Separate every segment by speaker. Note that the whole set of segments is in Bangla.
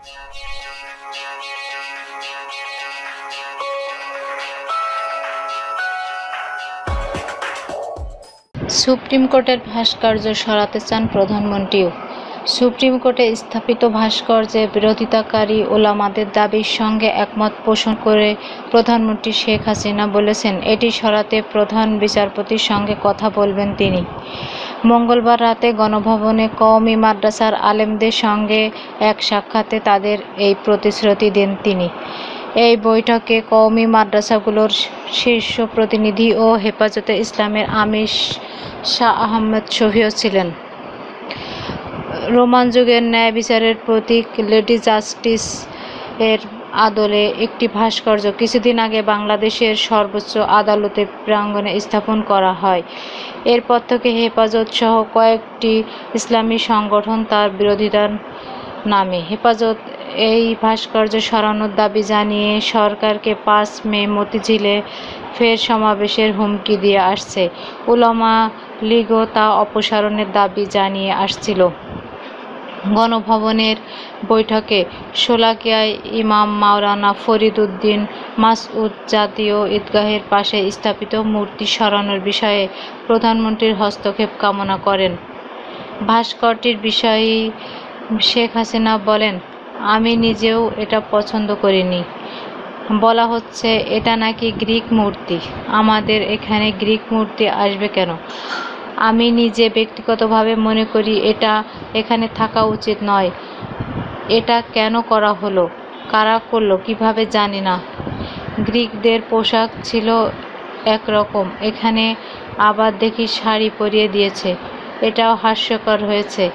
Speaker 1: সুপ্রিম কোর্টের ভাস্কর্য সরাতে চান প্রধানমন্ত্রীও। সুপ্রিম কোর্টে স্থাপিত ভাস্কর্যের বিরোধিতাকারী ওলামাদের দাবির সঙ্গে একমত পোষণ করে প্রধানমন্ত্রী শেখ হাসিনা বলেছেন, এটি সরাতে প্রধান বিচারপতির সঙ্গে কথা বলবেন তিনি। মঙ্গলবার রাতে গণভবনে কওমি মাদ্রাসার আলেমদের সঙ্গে এক সাক্ষাতে তাদের এই প্রতিশ্রুতি দেন তিনি। এই বৈঠকে কওমি মাদ্রাসাগুলোর শীর্ষ প্রতিনিধি ও হেফাজতে ইসলামের আমির শাহ আহমেদ শফীও ছিলেন। রোমান যুগের ন্যায় বিচারের প্রতীক লেডি জাস্টিস এর আদলে একটি ভাস্কর্য কিছুদিন আগে বাংলাদেশের সর্বোচ্চ আদালতের প্রাঙ্গণে স্থাপন করা হয়। এরপর থেকে হেফাজত সহ কয়েকটি ইসলামী সংগঠন তার বিরোধিতার নামে হেফাজত এই ভাস্কর্য সরানোর দাবি জানিয়ে সরকারকে ৫ মে মতিঝিলে ফের সমাবেশের হুমকি দিয়ে আসছে। উলামা লীগও তা অপসারণের দাবি জানিয়ে আসছিল। গণভবনের বৈঠকে শোলাকিয়ায় ইমাম মাওলানা ফরিদ উদ্দিন মাসউদ জাতীয় ঈদগাহের পাশে স্থাপিত মূর্তি সরানোর বিষয়ে প্রধানমন্ত্রীর হস্তক্ষেপ কামনা করেন। ভাস্কর্যটির বিষয়ে শেখ হাসিনা বলেন, আমি নিজেও এটা পছন্দ করিনি। বলা হচ্ছে এটা নাকি গ্রিক মূর্তি। আমাদের এখানে গ্রিক মূর্তি আসবে কেন? আমি নিজে ব্যক্তিগতভাবে মনে করি এটা এখানে থাকা উচিত নয়। এটা কেন করা হলো, কারা করলো, কিভাবে জানি না। গ্রিকদের পোশাক ছিল একরকম, এখানে আবার দেখি শাড়ি পরিয়ে দিয়েছে। এটাও হাস্যকর হয়েছে।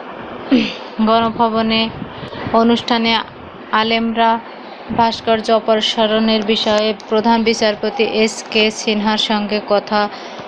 Speaker 1: গণভবনে অনুষ্ঠানে আলেমরা ভাস্কর্য অপসারণের বিষয়ে প্রধান বিচারপতি এস.কে. সিনহার সঙ্গে কথা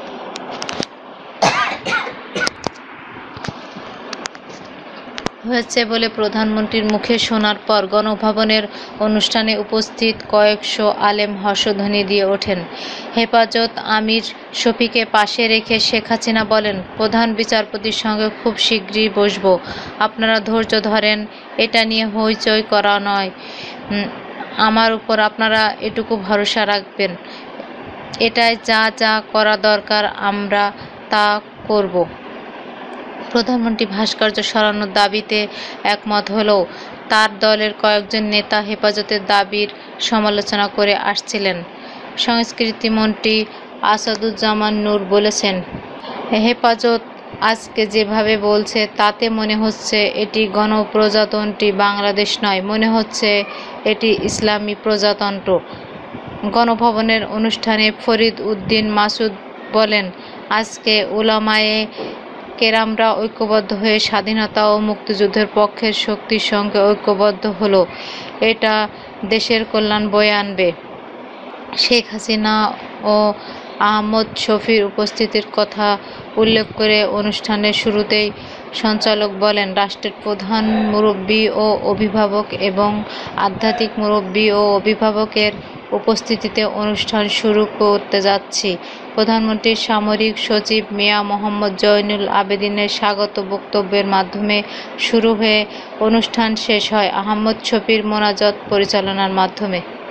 Speaker 1: হয়েছে বলে প্রধানমন্ত্রীর মুখে শোনার পর গণভবনের অনুষ্ঠানে উপস্থিত কয়েকশো আলেম হর্ষধ্বনি দিয়ে ওঠেন। হেফাজত আমির শফিকে পাশে রেখে শেখ হাসিনা বলেন, প্রধান বিচারপতির সঙ্গে খুব শীঘ্রই বসব। আপনারা ধৈর্য ধরেন, এটা নিয়ে হইচই করা নয়। আমার উপর আপনারা এটুকু ভরসা রাখবেন, এটাই যা যা করা দরকার আমরা তা করব। প্রধানমন্ত্রী ভাস্কর্য সরানোর দাবিতে একমত হলেও তার দলের কয়েকজন নেতা হেফাজতের দাবির সমালোচনা করে আসছিলেন। সংস্কৃতিমন্ত্রী আসাদুজ্জামান নূর বলেছেন, হেফাজত আজকে যেভাবে বলছে তাতে মনে হচ্ছে এটি গণপ্রজাতন্ত্রী বাংলাদেশ নয়, মনে হচ্ছে এটি ইসলামী প্রজাতন্ত্র। গণভবনের অনুষ্ঠানে ফরিদ উদ্দিন মাসুদ বলেন, আজকে উলামায়ে কেরামরা ঐক্যবদ্ধ হয়ে স্বাধীনতা ও মুক্তিযুদ্ধের পক্ষের শক্তির সঙ্গে ঐক্যবদ্ধ হলো। এটা দেশের কল্যাণ বয়ে আনবে। শেখ হাসিনা ও আহমদ শফীর উপস্থিতির কথা উল্লেখ করে অনুষ্ঠানের শুরুতেই সঞ্চালক বলেন, রাষ্ট্রের প্রধান মুরব্বি ও অভিভাবক এবং আধ্যাত্মিক মুরব্বি ও অভিভাবকের উপস্থিতিতে অনুষ্ঠান শুরু করতে যাচ্ছি। প্রধানমন্ত্রীর সামরিক সচিব মিয়া মোহাম্মদ জয়নুল আবেদিনের স্বাগত বক্তব্যের মাধ্যমে শুরু হয়ে অনুষ্ঠান শেষ হয় আহমদ শফীর মোনাজাত পরিচালনার মাধ্যমে।